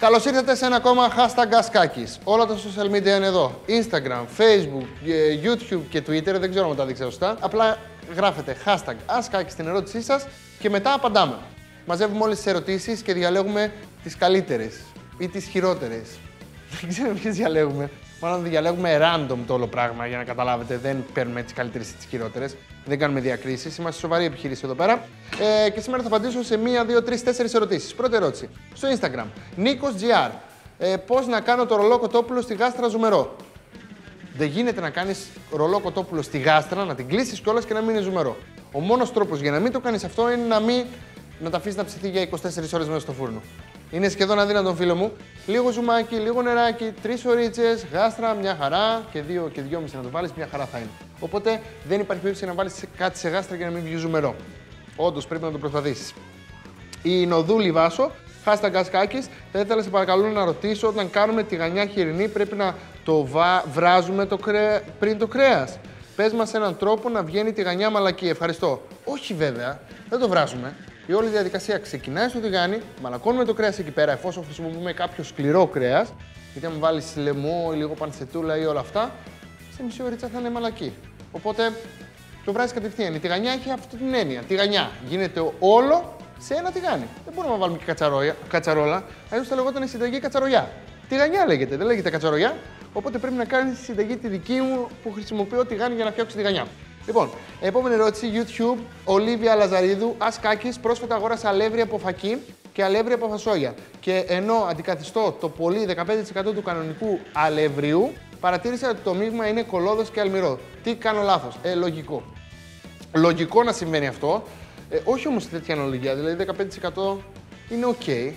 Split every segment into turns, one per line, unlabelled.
Καλώς ήρθατε σε ένα ακόμα hashtag Askakis. Όλα τα social media είναι εδώ. Instagram, Facebook, YouTube και Twitter. Δεν ξέρω αν τα δείξα σωστά. Απλά γράφετε hashtag Askakis στην ερώτησή σας και μετά απαντάμε. Μαζεύουμε όλες τις ερωτήσεις και διαλέγουμε τις καλύτερες ή τις χειρότερες. Δεν ξέρω ποιες διαλέγουμε. Μάλλον διαλέγουμε random το όλο πράγμα για να καταλάβετε. Δεν παίρνουμε τις καλύτερες ή τις χειρότερες. Δεν κάνουμε διακρίσεις. Είμαστε σοβαρή επιχείρηση εδώ πέρα. Και σήμερα θα απαντήσω σε 1, 2, 3, 4 ερωτήσεις. Πρώτη ερώτηση. Στο Instagram. Νίκος GR. Πώς να κάνω το ρολό κοτόπουλο στη γάστρα ζουμερό. Δεν γίνεται να κάνεις ρολό κοτόπουλο στη γάστρα, να την κλείσεις κιόλας και να μην είναι ζουμερό. Ο μόνος τρόπος για να μην το κάνεις αυτό είναι να τα αφήσεις να ψηθεί για 24 ώρες μέσα στο φούρνο. Είναι σχεδόν αδύνατον, φίλο μου. Λίγο ζουμάκι, λίγο νεράκι, 3 ωρίτσες, γάστρα, μια χαρά και 2 και 2,5 να το βάλεις, μια χαρά θα είναι. Οπότε δεν υπάρχει περίπτωση να βάλεις κάτι σε γάστρα για να μην βγει ζουμερό. Όντως πρέπει να το προσπαθήσεις. Η Νοδούλη Βάσο, hashtag Askakis, θα ήθελα σε παρακαλώ να ρωτήσω, όταν κάνουμε τηγανιά χοιρινή πρέπει να το βράζουμε πριν το κρέας. Πες μας έναν τρόπο να βγαίνει τηγανιά μαλακή. Ευχαριστώ. Όχι βέβαια, δεν το βράζουμε. Η όλη διαδικασία ξεκινάει στο τηγάνι, μαλακώνουμε το κρέας εκεί πέρα εφόσον χρησιμοποιούμε κάποιο σκληρό κρέας. Γιατί αν βάλεις λαιμό ή λίγο πανσετούλα ή όλα αυτά, σε μισή ωρίτσα θα είναι μαλακή. Οπότε το βράζεις κατευθείαν. Η τηγανιά έχει αυτή την έννοια. Τηγανιά γίνεται όλο σε ένα τηγάνι. Δεν μπορούμε να βάλουμε και κατσαρόλα, αλλιώς θα λεγόταν συνταγή κατσαρολιά. Τηγανιά λέγεται, δεν λέγεται κατσαρολιά. Οπότε πρέπει να κάνεις τη συνταγή τη δική μου που χρησιμοποιώ τηγάνι για να φτιάξω τηγανιά. Λοιπόν, επόμενη ερώτηση, YouTube, Ολίβια Λαζαρίδου, Askakis, πρόσφατα αγόρασα αλεύρι από φακί και αλεύρι από φασόγια. Και ενώ αντικαθιστώ το πολύ 15% του κανονικού αλευριού, παρατήρησα ότι το μείγμα είναι κολόδος και αλμυρό. Τι κάνω λάθος? Λογικό. Λογικό να συμβαίνει αυτό, όχι όμως σε τέτοια αναλογία, δηλαδή 15% είναι ok.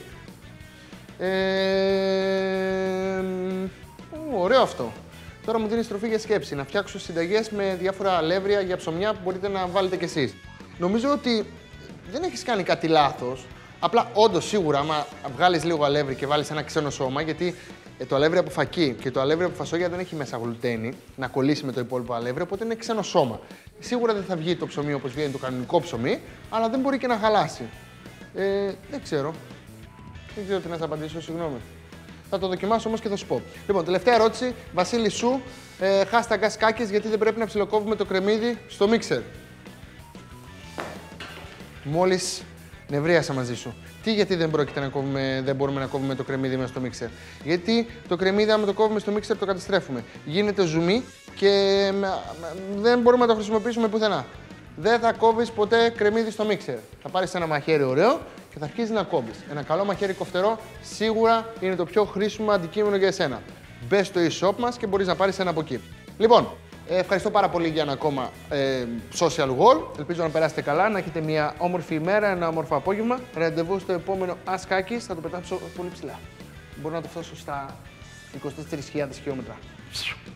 Ωραίο αυτό. Τώρα μου δίνει στροφή για σκέψη. Να φτιάξω συνταγές με διάφορα αλεύρια για ψωμιά που μπορείτε να βάλετε κι εσείς. Νομίζω ότι δεν έχεις κάνει κάτι λάθος. Απλά όντως σίγουρα, άμα βγάλεις λίγο αλεύρι και βάλεις ένα ξένο σώμα, γιατί το αλεύρι από φακί και το αλεύρι από φασόγια δεν έχει μέσα γλουτένη να κολλήσει με το υπόλοιπο αλεύρι, οπότε είναι ξένο σώμα. Σίγουρα δεν θα βγει το ψωμί όπως βγαίνει το κανονικό ψωμί, αλλά δεν μπορεί και να χαλάσει. Δεν ξέρω. Δεν ξέρω τι να σας απαντήσω, συγγνώμη. Θα το δοκιμάσω όμως και θα σου πω. Λοιπόν, τελευταία ερώτηση. Βασίλη Σου, hashtag Askakis, γιατί δεν πρέπει να ψιλοκόβουμε το κρεμμύδι στο μίξερ. Μόλις νευρίασα μαζί σου. Γιατί δεν μπορούμε να κόβουμε το κρεμμύδι μέσα στο μίξερ? Γιατί το κρεμμύδι, άμα το κόβουμε στο μίξερ, το καταστρέφουμε. Γίνεται ζουμί και δεν μπορούμε να το χρησιμοποιήσουμε πουθενά. Δεν θα κόβεις ποτέ κρεμμύδι στο μίξερ. Θα πάρεις ένα μαχαίρι ωραίο και θα αρχίσεις να κόβεις. Ένα καλό μαχαίρι κοφτερό σίγουρα είναι το πιο χρήσιμο αντικείμενο για εσένα. Μπες στο e-shop μας και μπορείς να πάρεις ένα από εκεί. Λοιπόν, ευχαριστώ πάρα πολύ για ένα ακόμα social wall. Ελπίζω να περάσετε καλά, να έχετε μια όμορφη ημέρα, ένα όμορφο απόγευμα. Ραντεβού στο επόμενο Askakis, θα το πετάξω πολύ ψηλά. Μπορώ να το φτάσω στα 24.000 χιλιόμετρα.